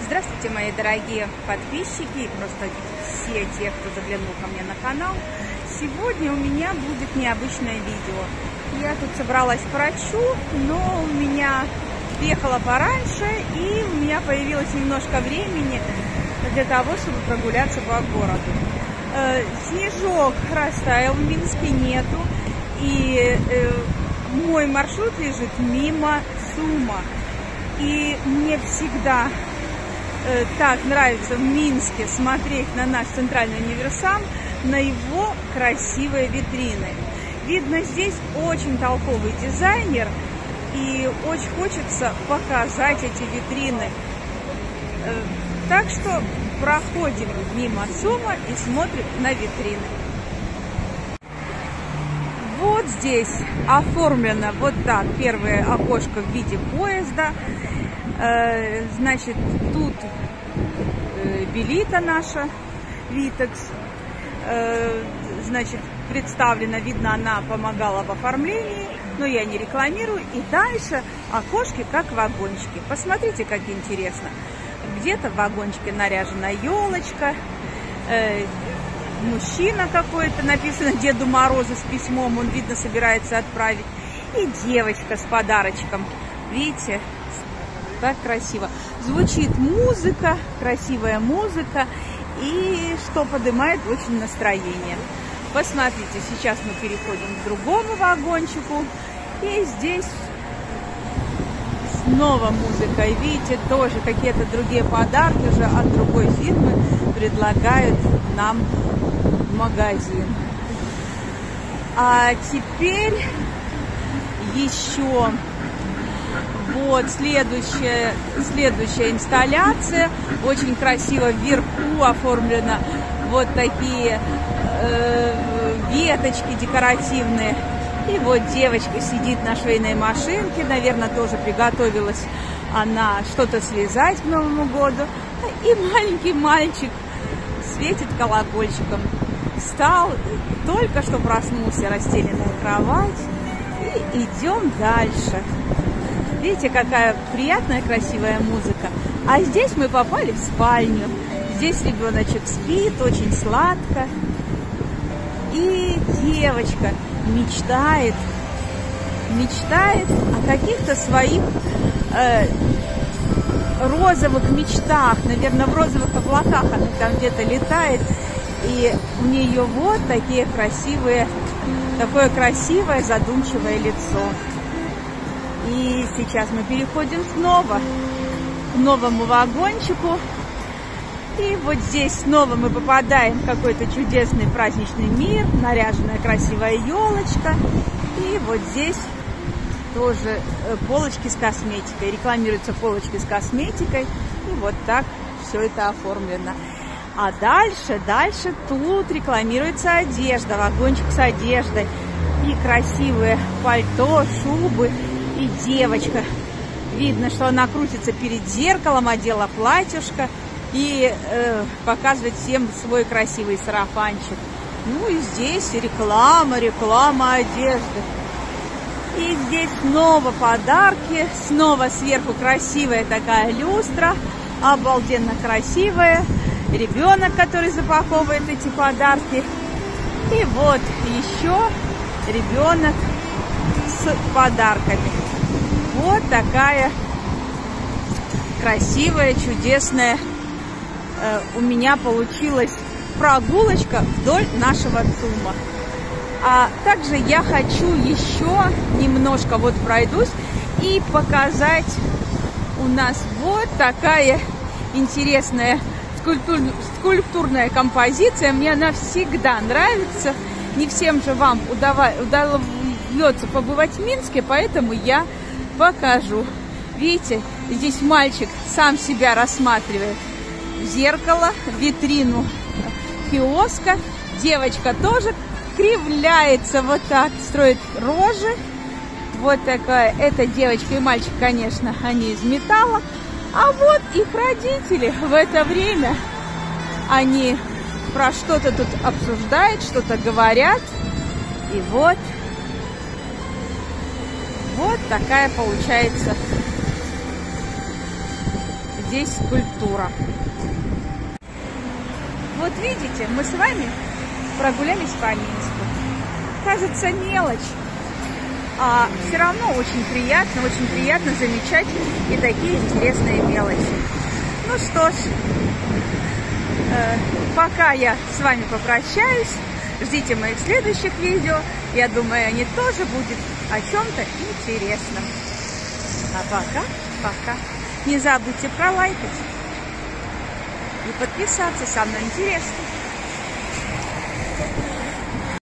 Здравствуйте, мои дорогие подписчики и просто все те, кто заглянул ко мне на канал. Сегодня у меня будет необычное видео. Я тут собралась к врачу, но у меня приехала пораньше, и у меня появилось немножко времени для того, чтобы прогуляться по городу. Снежок растаял, в Минске нету, и мой маршрут лежит мимо ЦУМа. И мне всегда так нравится в Минске смотреть на наш центральный универсам, на его красивые витрины. Видно, здесь очень толковый дизайнер, и очень хочется показать эти витрины. Так что проходим мимо ЦУМа и смотрим на витрины. Вот здесь оформлено вот так первое окошко в виде поезда. Значит, тут Белита наша, Витекс, значит, представлена, видно, она помогала в оформлении, но я не рекламирую. И дальше окошки как вагончики. Посмотрите, как интересно. Где-то в вагончике наряжена елочка, мужчина какой-то, написано Деду Морозу с письмом, он, видно, собирается отправить. И девочка с подарочком. Видите, так красиво. Звучит музыка, красивая музыка, и что поднимает очень настроение. Посмотрите, сейчас мы переходим к другому вагончику, и здесь снова музыка. И видите, тоже какие-то другие подарки уже от другой фирмы предлагают нам в магазин. А теперь еще вот следующая инсталляция. Очень красиво вверху оформлено вот такие веточки декоративные. И вот девочка сидит на швейной машинке, наверное, тоже приготовилась она что-то связать к Новому году. И маленький мальчик светит колокольчиком. Встал, только что проснулся, расстеленная кровать. И идем дальше. Видите, какая приятная, красивая музыка. А здесь мы попали в спальню. Здесь ребеночек спит, очень сладко. И девочка мечтает о каких-то своих розовых мечтах. Наверное, в розовых облаках она там где-то летает. И у нее вот такое красивое задумчивое лицо. И сейчас мы переходим снова к новому вагончику. И вот здесь снова мы попадаем в какой-то чудесный праздничный мир. Наряженная красивая елочка. И вот здесь тоже полочки с косметикой. Рекламируются полочки с косметикой. И вот так все это оформлено. А дальше тут рекламируется одежда. Вагончик с одеждой. И красивые пальто, шубы. И девочка, видно, что она крутится перед зеркалом, одела платьюшко и показывает всем свой красивый сарафанчик. Ну и здесь реклама одежды. И здесь снова подарки, снова сверху красивая такая люстра, обалденно красивая. Ребенок, который запаковывает эти подарки. И вот еще ребенок с подарками. Вот такая красивая, чудесная у меня получилась прогулочка вдоль нашего ЦУМа. А также я хочу еще немножко вот пройдусь и показать. У нас вот такая интересная скульптурная композиция. Мне она всегда нравится. Не всем же вам удается побывать в Минске, поэтому я покажу. Видите, здесь мальчик сам себя рассматривает в зеркало, в витрину киоска. Девочка тоже кривляется вот так, строит рожи. Вот такая. Это девочка и мальчик, конечно, они из металла. А вот их родители в это время. Они про что-то тут обсуждают, что-то говорят. И вот такая получается здесь культура. Вот видите, мы с вами прогулялись по Минску. Кажется, мелочь, а все равно очень приятно замечать и такие интересные мелочи. Ну что ж, пока я с вами попрощаюсь, ждите моих следующих видео. Я думаю, они тоже будут о чем-то интересном. А пока. Не забудьте пролайкать и подписаться, со мной интересно.